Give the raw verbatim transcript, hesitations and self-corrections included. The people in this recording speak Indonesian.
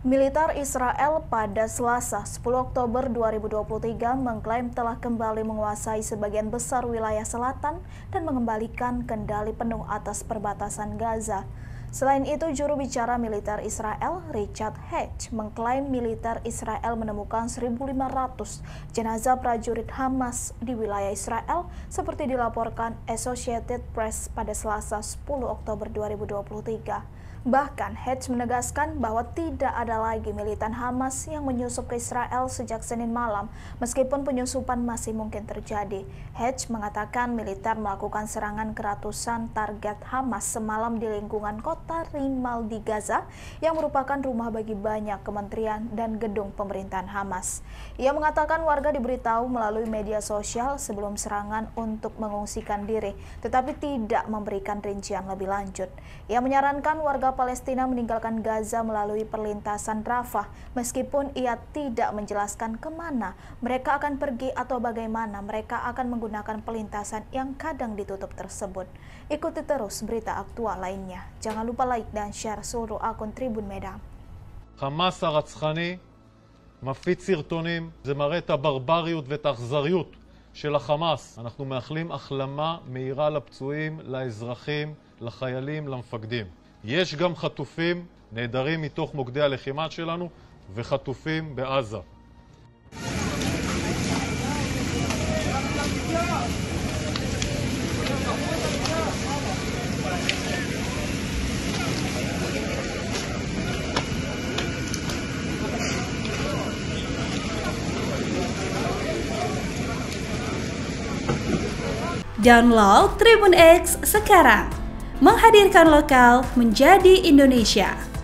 Militer Israel pada Selasa sepuluh Oktober dua ribu dua puluh tiga mengklaim telah kembali menguasai sebagian besar wilayah selatan dan mengembalikan kendali penuh atas perbatasan Gaza. Selain itu, juru bicara militer Israel, Richard Hatch, mengklaim militer Israel menemukan seribu lima ratus jenazah prajurit Hamas di wilayah Israel seperti dilaporkan Associated Press pada Selasa sepuluh Oktober dua ribu dua puluh tiga. Bahkan, Hatch menegaskan bahwa tidak ada lagi militan Hamas yang menyusup ke Israel sejak Senin malam, meskipun penyusupan masih mungkin terjadi. Hatch mengatakan militer melakukan serangan ke ratusan target Hamas semalam di lingkungan kota Rimal di Gaza, yang merupakan rumah bagi banyak kementerian dan gedung pemerintahan Hamas. Ia mengatakan warga diberitahu melalui media sosial sebelum serangan untuk mengungsikan diri, tetapi tidak memberikan rincian lebih lanjut. Ia menyarankan warga Palestina meninggalkan Gaza melalui perlintasan Rafah, meskipun ia tidak menjelaskan kemana mereka akan pergi atau bagaimana mereka akan menggunakan perlintasan yang kadang ditutup tersebut. Ikuti terus berita aktual lainnya. Jangan lupa like dan share seluruh akun Tribun Medan. חמאס הרצחני מפיץ סרטונים, זה מראה את הברבריות ואת האכזריות של החמאס. אנחנו מאחלים החלמה מהירה לפצועים, לאזרחים, לחיילים, למפקדים. יש גם חטופים נהדרים מתוך מוקדי הלחימה שלנו וחטופים בעזה. Download Tribun X sekarang, menghadirkan lokal menjadi Indonesia.